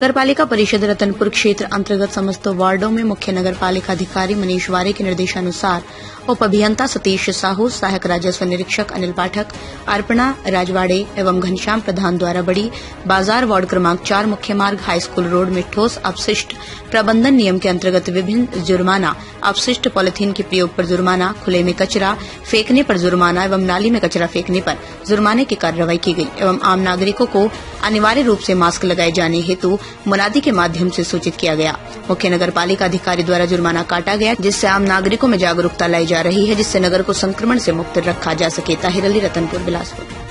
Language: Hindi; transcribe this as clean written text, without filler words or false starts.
नगर पालिका परिषद रतनपुर क्षेत्र अंतर्गत समस्त वार्डों में मुख्य नगर पालिका अधिकारी मनीष वारे के निर्देशानुसार उप अभियंता सतीश साहू, सहायक राजस्व निरीक्षक अनिल पाठक, अर्पणा राजवाड़े एवं घनश्याम प्रधान द्वारा बड़ी बाजार वार्ड क्रमांक 4 मुख्य मार्ग हाई स्कूल रोड में ठोस अपशिष्ट प्रबंधन नियम के अंतर्गत विभिन्न जुर्माना, अपशिष्ट पॉलिथीन के प्रयोग पर जुर्माना, खुले में कचरा फेंकने पर जुर्माना एवं नाली में कचरा फेंकने पर जुर्माने की कार्रवाई की गई एवं आम नागरिकों को अनिवार्य रूप से मास्क लगाए जाने हेतु मुनादी के माध्यम से सूचित किया गया। मुख्य नगर पालिका अधिकारी द्वारा जुर्माना काटा गया, जिससे आम नागरिकों में जागरूकता लाई जा रही है, जिससे नगर को संक्रमण से मुक्त रखा जा सके। ताहिर अली, रतनपुर, बिलासपुर।